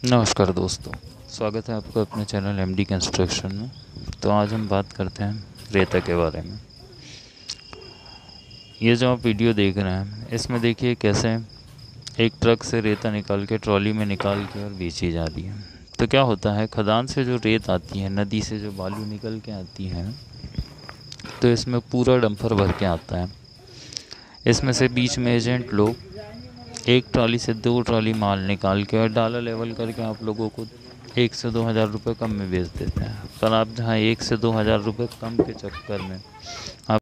नमस्कार दोस्तों, स्वागत है आपका अपने चैनल एमडी कंस्ट्रक्शन में। तो आज हम बात करते हैं रेता के बारे में। ये जो आप वीडियो देख रहे हैं, इसमें देखिए कैसे एक ट्रक से रेता निकाल के ट्रॉली में निकाल के और बेची जा रही है। तो क्या होता है, खदान से जो रेत आती है, नदी से जो बालू निकल के आती है, तो इसमें पूरा डंपर भर के आता है। इसमें से बीच में एजेंट लोग एक ट्रॉली से 2 ट्रॉली माल निकाल के और डाला लेवल करके आप लोगों को 1 से 2 हज़ार रुपये कम में बेच देते हैं। पर आप जहाँ 1 से 2 हज़ार रुपये कम के चक्कर में आप